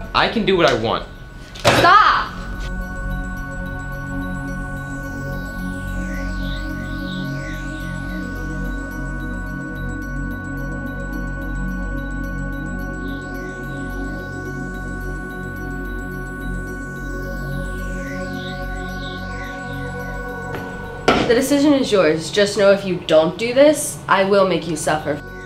I can do what I want. Stop! The decision is yours. Just know if you don't do this, I will make you suffer.